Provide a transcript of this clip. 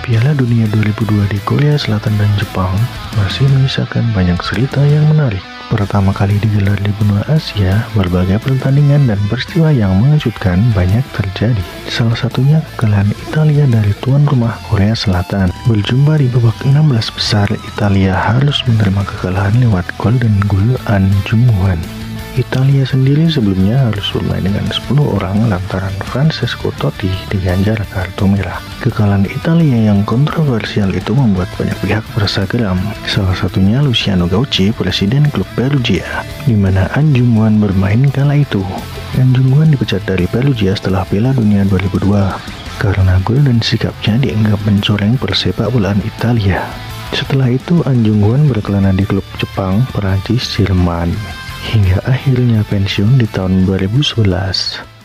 Piala Dunia 2002 di Korea Selatan dan Jepang masih menyisakan banyak cerita yang menarik. Pertama kali digelar di benua Asia, berbagai pertandingan dan peristiwa yang mengejutkan banyak terjadi. Salah satunya kekalahan Italia dari tuan rumah Korea Selatan. Berjumpa di babak 16 besar, Italia harus menerima kekalahan lewat golden goal An Jung-hwan. Italia sendiri sebelumnya harus bermain dengan 10 orang lantaran Francesco Totti diganjar kartu merah. Kekalahan Italia yang kontroversial itu membuat banyak pihak merasa geram. Salah satunya Luciano Gaucci, presiden klub Perugia, di mana An Jung-hwan bermain kala itu. An Jung-hwan dipecat dari Perugia setelah Piala Dunia 2002 karena gol dan sikapnya dianggap mencoreng persepak bolaan Italia. Setelah itu An Jung-hwan berkelana di klub Jepang, Perancis, Jerman, hingga akhirnya pensiun di tahun 2011.